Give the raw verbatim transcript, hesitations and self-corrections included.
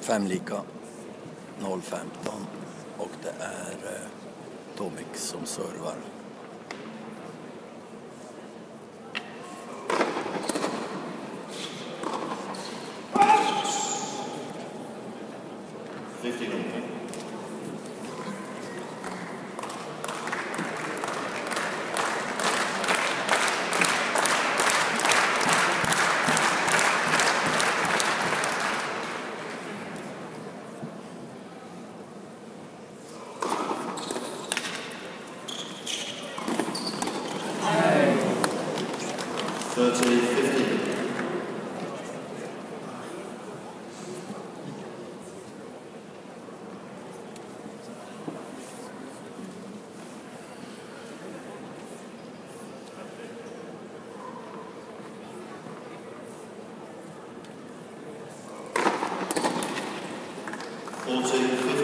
fem lika, noll femton, och det är eh, Tomic som servar. fifteen on point. thirty fifteen. fourteen fifteen.